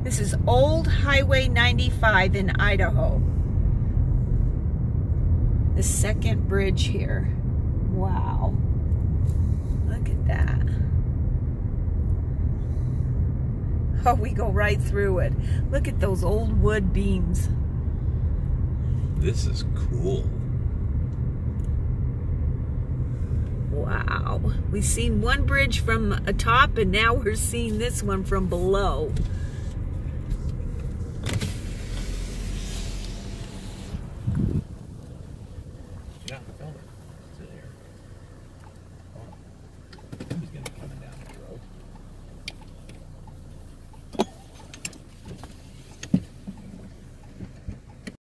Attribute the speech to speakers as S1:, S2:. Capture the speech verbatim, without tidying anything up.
S1: This is Old Highway ninety-five in Idaho. The second bridge here. Wow. Look at that. Oh, we go right through it. Look at those old wood beams.
S2: This is cool.
S1: Wow. We've seen one bridge from atop and now we're seeing this one from below.
S2: Yeah, film it. It's in here.